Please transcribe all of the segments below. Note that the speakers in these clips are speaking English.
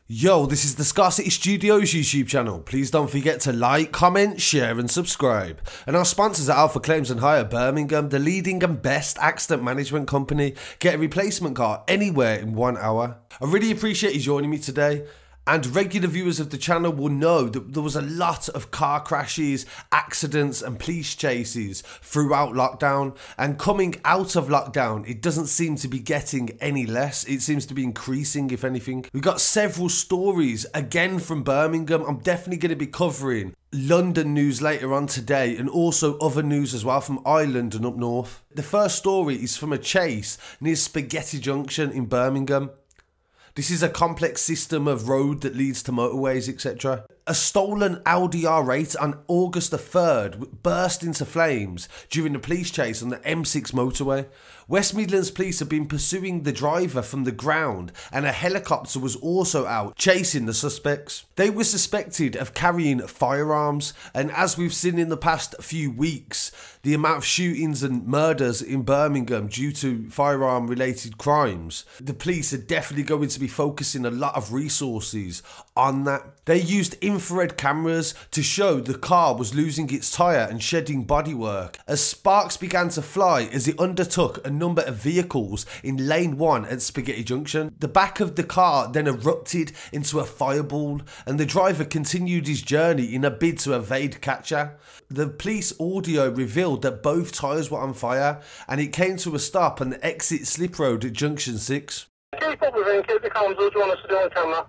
Yo, this is the Scar City Studios YouTube channel. Please don't forget to like, comment, share and subscribe. And our sponsors are Alpha Claims and Hire Birmingham, the leading and best accident management company. Get a replacement car anywhere in 1 hour. I really appreciate you joining me today. And regular viewers of the channel will know that there was a lot of car crashes, accidents and police chases throughout lockdown. And coming out of lockdown, it doesn't seem to be getting any less. It seems to be increasing, if anything. We've got several stories, again from Birmingham. I'm definitely going to be covering London news later on today and also other news as well from Ireland and up north. The first story is from a chase near Spaghetti Junction in Birmingham. This is a complex system of road that leads to motorways, etc. A stolen Audi R8 on August the 3rd burst into flames during a police chase on the M6 motorway. West Midlands police have been pursuing the driver from the ground and a helicopter was also out chasing the suspects. They were suspected of carrying firearms, and as we've seen in the past few weeks, the amount of shootings and murders in Birmingham due to firearm related crimes, the police are definitely going to be focusing a lot of resources on that. They used infrared cameras to show the car was losing its tyre and shedding bodywork as sparks began to fly as it undertook a number of vehicles in lane 1 at Spaghetti Junction. The back of the car then erupted into a fireball and the driver continued his journey in a bid to evade capture. The police audio revealed that both tyres were on fire and it came to a stop on the exit slip road at Junction 6. Keep up with him, keep the comms, what do you want us to do on camera?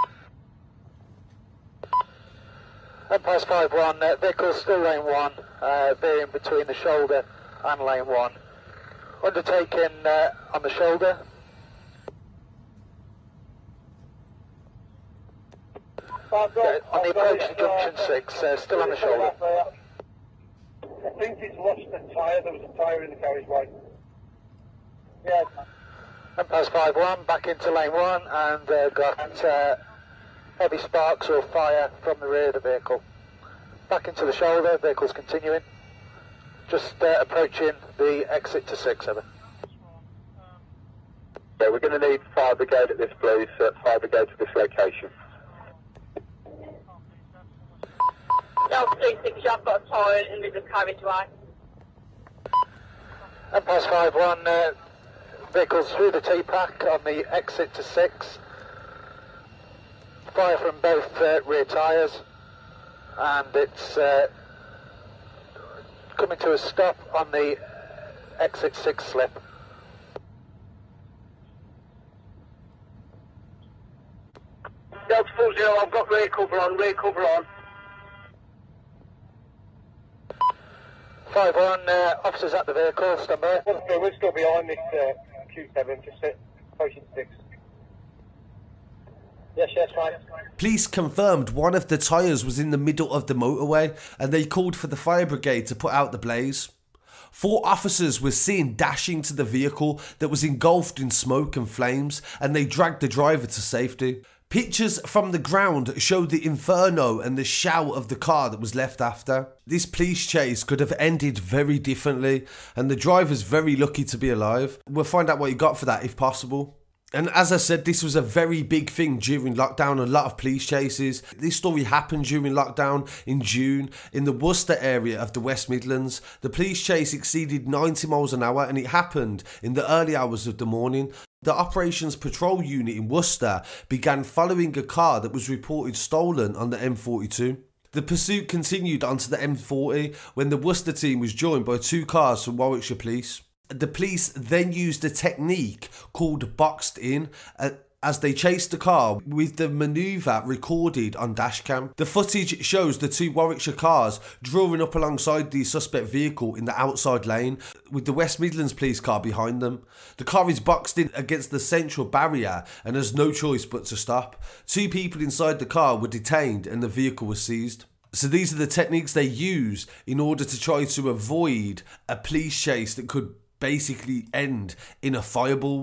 Empire 5-1, vehicle still lane 1, being between the shoulder and lane 1. Undertaken on the shoulder. On the approach to Junction 6, still on the shoulder. I think he's lost the tyre, there was a tyre in the carriageway. Yeah. Empire 5-1, back into lane 1 and got heavy sparks or fire from the rear of the vehicle. Back into the shoulder, vehicle's continuing. Just approaching the exit to 6, over. Yeah, we're going to need fire brigade at this place, fire brigade to this location. Delta 36, I've got a tyre in the carriageway. Empire 5-1, vehicles through the T-pack on the exit to 6. Fire from both rear tyres, and it's coming to a stop on the exit 6 slip. Delta 40, I've got rear cover on, rear cover on. 5-1, officers at the vehicle, stand by. We're still behind this Q7, just approaching 6. Yes, right. Police confirmed one of the tyres was in the middle of the motorway and they called for the fire brigade to put out the blaze. 4 officers were seen dashing to the vehicle that was engulfed in smoke and flames and they dragged the driver to safety. Pictures from the ground showed the inferno and the shout of the car that was left after. This police chase could have ended very differently and the driver's very lucky to be alive. We'll find out what he got for that if possible. And as I said, this was a very big thing during lockdown, a lot of police chases. This story happened during lockdown in June in the Worcester area of the West Midlands. The police chase exceeded 90 miles an hour and it happened in the early hours of the morning. The Operations Patrol Unit in Worcester began following a car that was reported stolen on the M42. The pursuit continued onto the M40 when the Worcester team was joined by 2 cars from Warwickshire Police. The police then used a technique called boxed in as they chased the car with the manoeuvre recorded on dashcam. The footage shows the 2 Warwickshire cars drawing up alongside the suspect vehicle in the outside lane with the West Midlands police car behind them. The car is boxed in against the central barrier and has no choice but to stop. 2 people inside the car were detained and the vehicle was seized. So these are the techniques they use in order to try to avoid a police chase that could basically end in a fireball.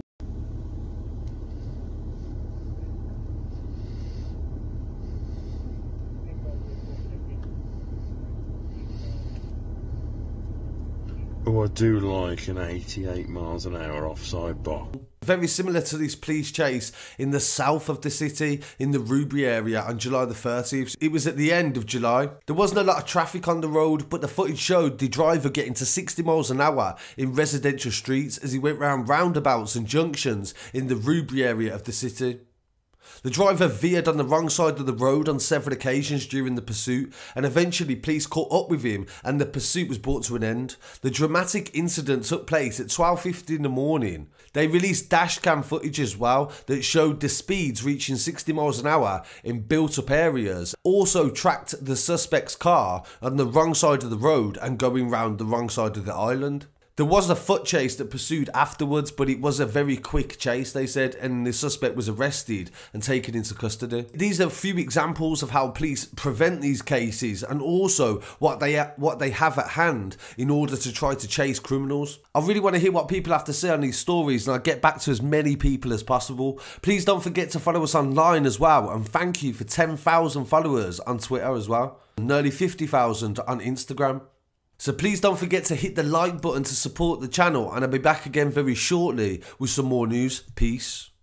Oh, I do like an 88 miles an hour offside box. Very similar to this police chase in the south of the city, in the Ruby area on July the 30th. It was at the end of July. There wasn't a lot of traffic on the road, but the footage showed the driver getting to 60 miles an hour in residential streets as he went round roundabouts and junctions in the Ruby area of the city. The driver veered on the wrong side of the road on several occasions during the pursuit, and eventually police caught up with him and the pursuit was brought to an end. The dramatic incident took place at 12:50 in the morning. They released dashcam footage as well that showed the speeds reaching 60 miles an hour in built-up areas. Also tracked the suspect's car on the wrong side of the road and going round the wrong side of the island. There was a foot chase that pursued afterwards, but it was a very quick chase, they said, and the suspect was arrested and taken into custody. These are a few examples of how police prevent these cases and also what they have at hand in order to try to chase criminals. I really want to hear what people have to say on these stories, and I'll get back to as many people as possible. Please don't forget to follow us online as well, and thank you for 10,000 followers on Twitter as well, and nearly 50,000 on Instagram. So please don't forget to hit the like button to support the channel, and I'll be back again very shortly with some more news. Peace.